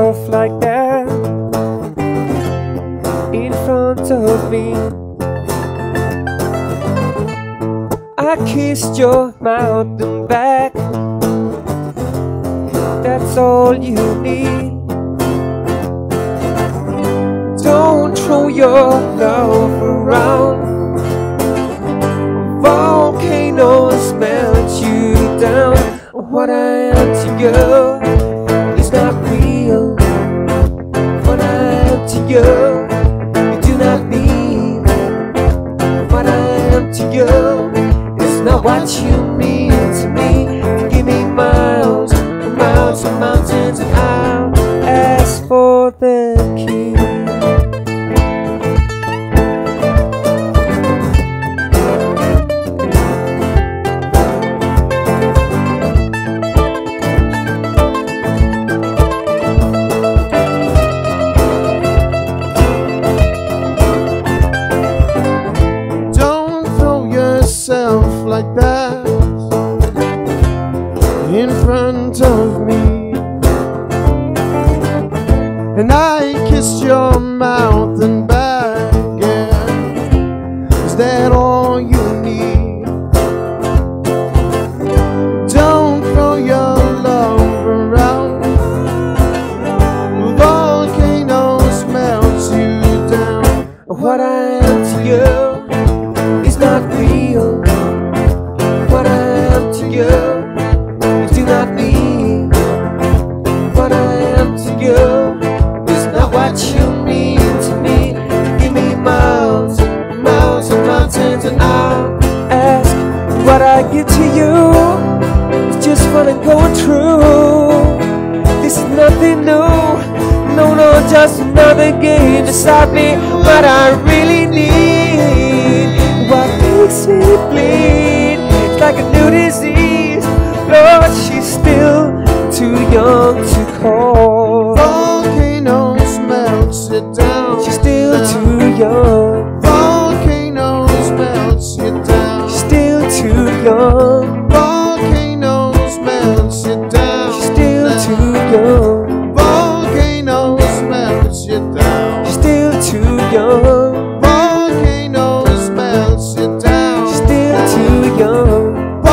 yourself like that in front of me. I kissed your mouth and back. That's all you need. Don't throw your love around. Volcanoes melt you down. What I am to you is not real. What I am to you do not mean. What I am to you is not what you mean to me. Give me miles and miles and mountains, and I'll ask for the key. Like that in front of me, and I kissed your mouth and back. Yeah, is that all you need? Don't throw your love around. Volcanoes melt you down. What I am to you is not real. You do not need. What I am to you is not what you mean to me. Give me miles and miles and mountains, and I'll ask what I give to you. It's just fun and going through. This is nothing new. No, no, just another game beside me. What I really need, what makes me bleed, it's like a new disease. Lord, she's still too young to call. Volcanoes melt you down. She's still too young. Volcanoes melt you down. She's still too young. Volcanoes melt you down. She's still too young. Volcanoes melt you down. She's still too young. Volcanoes melt you down. She's still too young.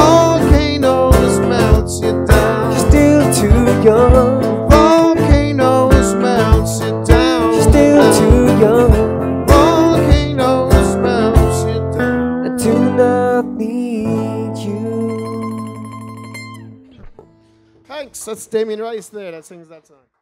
Young. Volcanoes melt you down. She's still too young. Volcanoes melt you down. I do not need you. Thanks. That's Damien Rice there that sings that song.